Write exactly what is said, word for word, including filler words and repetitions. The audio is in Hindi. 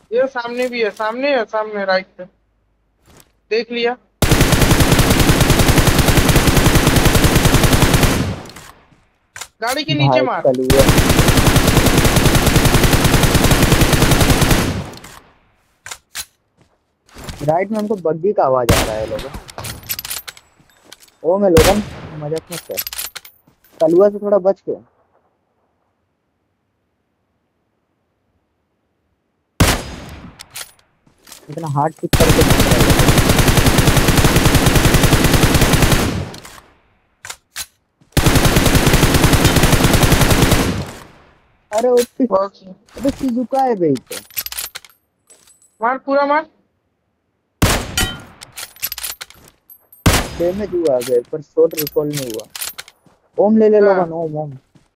ये सामने भी है, सामने है, सामने राइट पे। देख लिया। गाड़ी के नीचे भाई मार। कलुआ। राइट में हमको बग्गी का आवाज आ रहा है लोगों। ओ मैं लोगन, मजाक मत कर। कलुआ से थोड़ा बच के। इतना हार्ड पिक करके मार रहा है लोगन। अरे वो पि- बहुत। अबे शिजुका है भाई तो। मार पूरा मार। डैमेज हुआ अबे, पर शॉट रिकॉल नहीं हुआ। ओम ले ले हाँ। लोगन, ओम ओम।